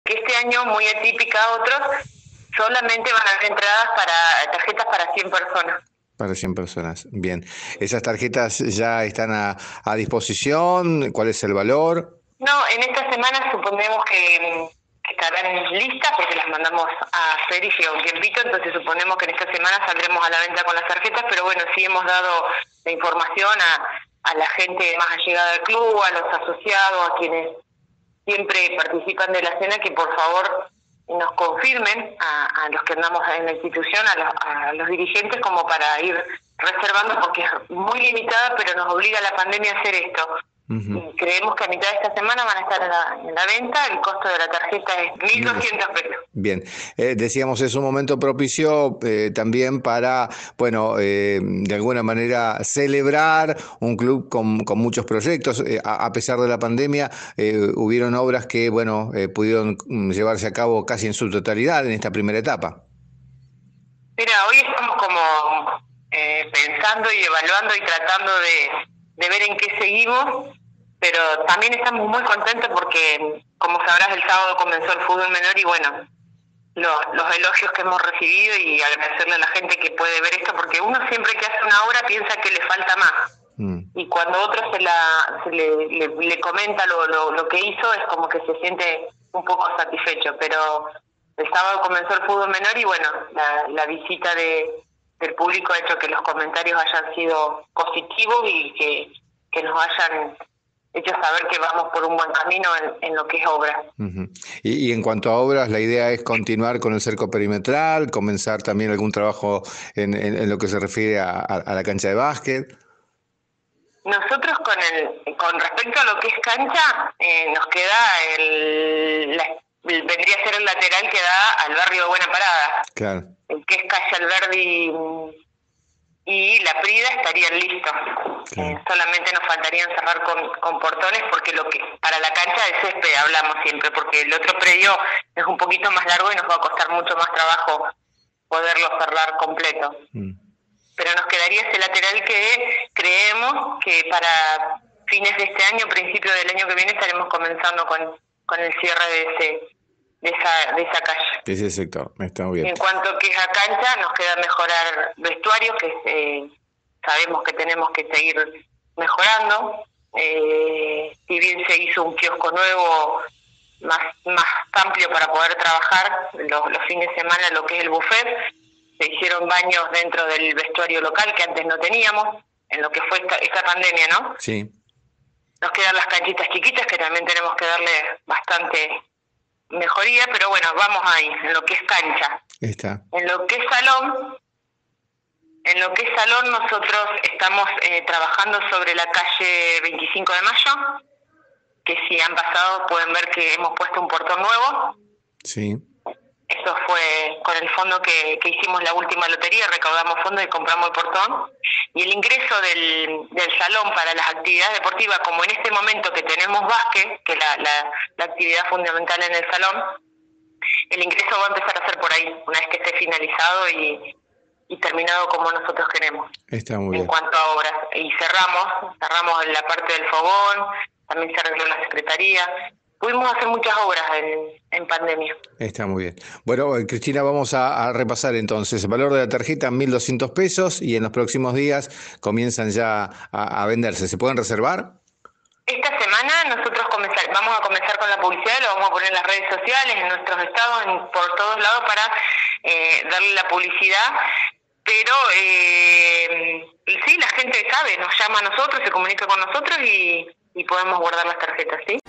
que este año, muy atípica a otros, solamente van a haber entradas para tarjetas para 100 personas. Para 100 personas, bien. ¿Esas tarjetas ya están a disposición? ¿Cuál es el valor? No, en esta semana suponemos que estarán listas porque las mandamos a hacer y lleva un tiempito, entonces suponemos que en esta semana saldremos a la venta con las tarjetas, pero bueno, sí hemos dado la información a la gente más allegada del club, a los asociados, a quienes siempre participan de la cena, que por favor nos confirmen a los que andamos en la institución, a los dirigentes, como para ir reservando, porque es muy limitada, pero nos obliga la pandemia a hacer esto. Y creemos que a mitad de esta semana van a estar en la venta. El costo de la tarjeta es 1.200 pesos. Bien, decíamos, es un momento propicio también para, bueno, de alguna manera celebrar un club con muchos proyectos. A pesar de la pandemia, hubieron obras que, bueno, pudieron llevarse a cabo casi en su totalidad en esta primera etapa. Mira, hoy estamos como pensando y evaluando y tratando de ver en qué seguimos, pero también estamos muy contentos porque, como sabrás, el sábado comenzó el fútbol menor y bueno, los elogios que hemos recibido, y agradecerle a la gente que puede ver esto, porque uno siempre que hace una obra piensa que le falta más. Y cuando otro le comenta lo que hizo, es como que se siente un poco satisfecho. Pero el sábado comenzó el fútbol menor y bueno, la visita del público ha hecho que los comentarios hayan sido positivos y que nos hayan hecho saber que vamos por un buen camino en lo que es obra. Y en cuanto a obras, la idea es continuar con el cerco perimetral, comenzar también algún trabajo en lo que se refiere a la cancha de básquet. Nosotros con respecto a lo que es cancha, nos queda vendría a ser el lateral que da al barrio de Buena Parada. Claro. El que es calle Alberdi y La Prida estarían listos. Claro. Solamente nos faltarían cerrar con portones, porque para la cancha de césped hablamos siempre, porque el otro predio es un poquito más largo y nos va a costar mucho más trabajo poderlo cerrar completo. Pero nos quedaría ese lateral que creemos que para fines de este año, principio del año que viene, estaremos comenzando con el cierre de esa calle. De ese sector, está muy bien. En cuanto que es a cancha, nos queda mejorar vestuarios, que sabemos que tenemos que seguir mejorando. Si bien se hizo un kiosco nuevo más amplio para poder trabajar los fines de semana, lo que es el buffet, se hicieron baños dentro del vestuario local que antes no teníamos, en lo que fue esta pandemia, ¿no? Sí. Nos quedan las canchitas chiquitas, que también tenemos que darle bastante mejoría, pero bueno, vamos ahí, en lo que es cancha. Está. En lo que es salón, nosotros estamos trabajando sobre la calle 25 de Mayo, que si han pasado pueden ver que hemos puesto un portón nuevo. Sí. Eso fue con el fondo que hicimos la última lotería, recaudamos fondos y compramos el portón. Y el ingreso del salón para las actividades deportivas, como en este momento que tenemos básquet, que es la actividad fundamental en el salón, el ingreso va a empezar a ser por ahí, una vez que esté finalizado y terminado como nosotros queremos. Está muy bien. En cuanto a obras. Y cerramos la parte del fogón, también se arregló la secretaría. Pudimos hacer muchas obras en pandemia. Está muy bien. Bueno, Cristina, vamos a repasar entonces. El valor de la tarjeta, 1.200 pesos, y en los próximos días comienzan ya a venderse. ¿Se pueden reservar? Esta semana nosotros vamos a comenzar con la publicidad, lo vamos a poner en las redes sociales, en nuestros estados, por todos lados, para darle la publicidad. Pero sí, la gente sabe, nos llama a nosotros, se comunica con nosotros y podemos guardar las tarjetas, ¿sí?